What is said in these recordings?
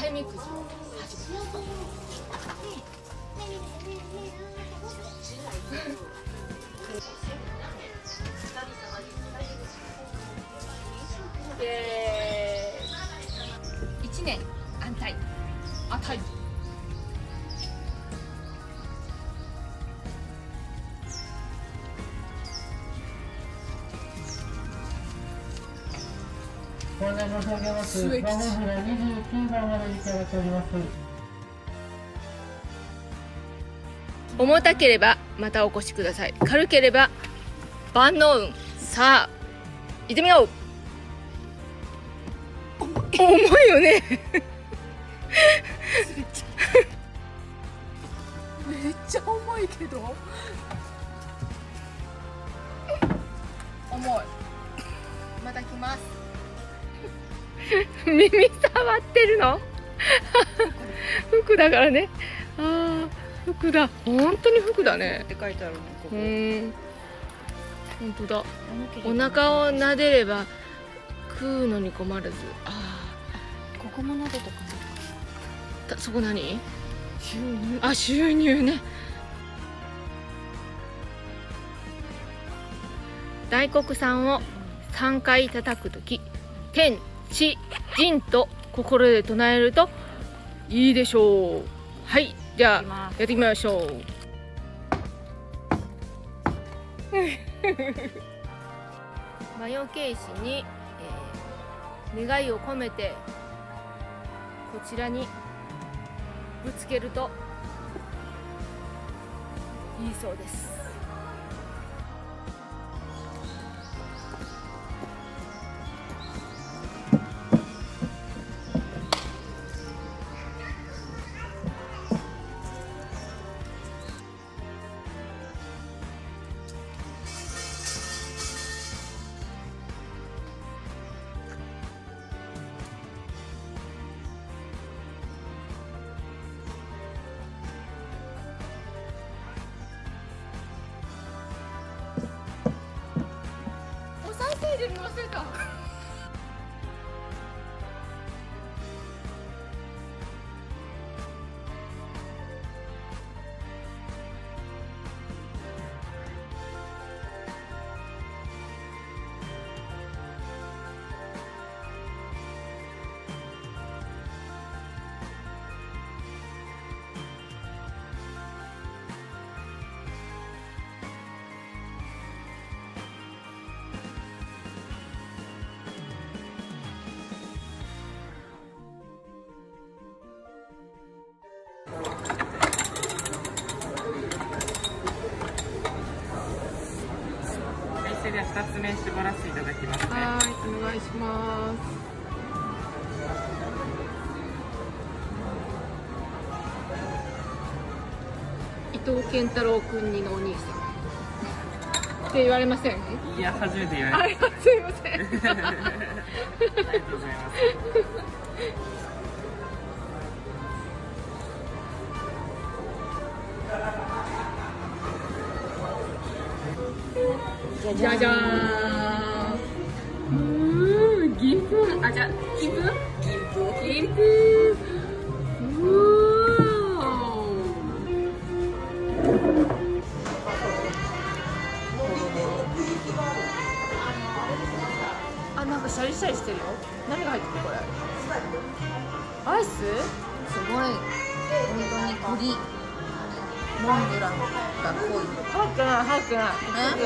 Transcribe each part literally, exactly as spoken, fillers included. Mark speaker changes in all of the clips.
Speaker 1: タイみくじを始めました。イエーイ。いちねん安泰安泰。
Speaker 2: ご案内申し上げます。番号札にじゅうきゅうばんまでいただいております。
Speaker 1: 重たければまたお越しください。軽ければ万能運。さあ行ってみよう。重いよねめっちゃ重いけど重い。また来ます耳触ってるの服だからね。ああ服だ。本当に服だね
Speaker 3: って書いてあるね。ここ
Speaker 1: うん、本当だ。お腹を撫でれば食うのに困らず。あ
Speaker 3: あ、ここも撫でとか
Speaker 1: あ、そこ何？
Speaker 3: 収入。
Speaker 1: あ、収入ね。大黒さんをさんかい叩くとき、天地人と心で唱えるといいでしょう。はい、じゃあやってみましょう。魔除け石に、えー、願いを込めてこちらにぶつけるといいそうです。で見忘れた。
Speaker 2: それではふたつめ絞らせていただきますね。
Speaker 1: はい、お願いします。伊藤健太郎君にのお兄さんって言われません？
Speaker 2: いや、初めて言われま
Speaker 1: した。すいません。ありがとうございます。じゃじゃーん。うーん、銀粉、あ、じゃ、金粉？銀粉。銀粉。うーあ、なんかシャリシャリしてるよ。何が入ってるこれ？アイス？すごい。本当に栗。モンブランが濃い。入ってない、入ってない。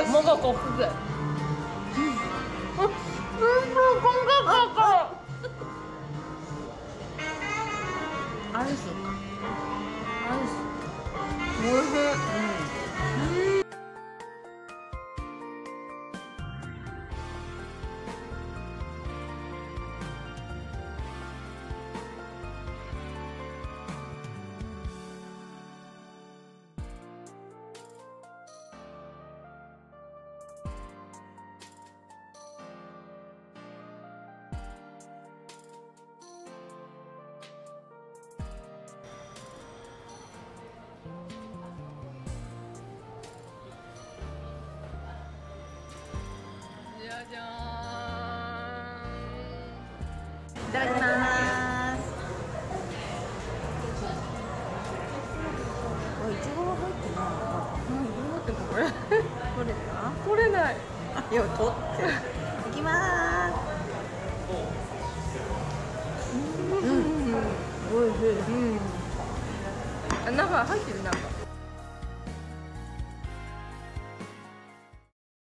Speaker 1: もがこふぐ。うん。うん、こんがか。アイスか。アイス。おいしい。うん。じゃーん。いただきます。 でもこれ
Speaker 3: 取れた？
Speaker 1: 取れない。
Speaker 3: いや、取っていきまーす。
Speaker 1: うん、おいしい。うん。あ、中入ってるなんか。